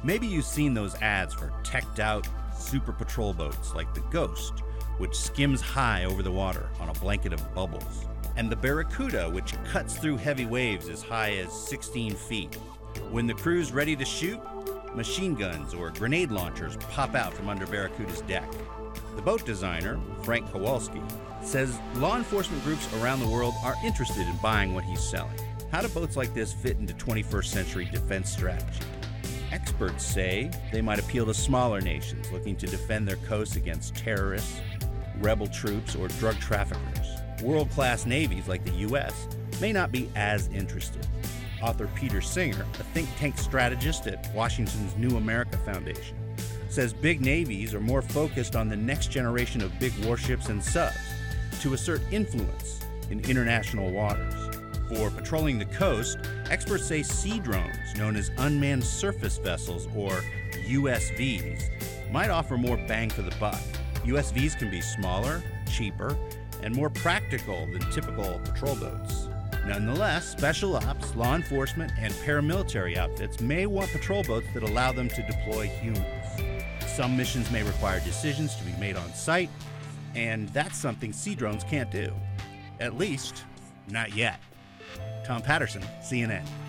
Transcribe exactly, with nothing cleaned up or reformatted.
Maybe you've seen those ads for teched-out super patrol boats like the Ghost, which skims high over the water on a blanket of bubbles, and the Barracuda, which cuts through heavy waves as high as sixteen feet. When the crew's ready to shoot, machine guns or grenade launchers pop out from under Barracuda's deck. The boat designer, Frank Kowalski, says law enforcement groups around the world are interested in buying what he's selling. How do boats like this fit into twenty-first century defense strategy? Experts say they might appeal to smaller nations looking to defend their coasts against terrorists, rebel troops, or drug traffickers. World-class navies like the U S may not be as interested. Author Peter Singer, a think tank strategist at Washington's New America Foundation, says big navies are more focused on the next generation of big warships and subs to assert influence in international waters. For patrolling the coast, experts say sea drones, known as unmanned surface vessels or U S Vs, might offer more bang for the buck. U S Vs can be smaller, cheaper, and more practical than typical patrol boats. Nonetheless, special ops, law enforcement, and paramilitary outfits may want patrol boats that allow them to deploy humans. Some missions may require decisions to be made on site, and that's something sea drones can't do. At least, not yet. Thom Patterson, C N N.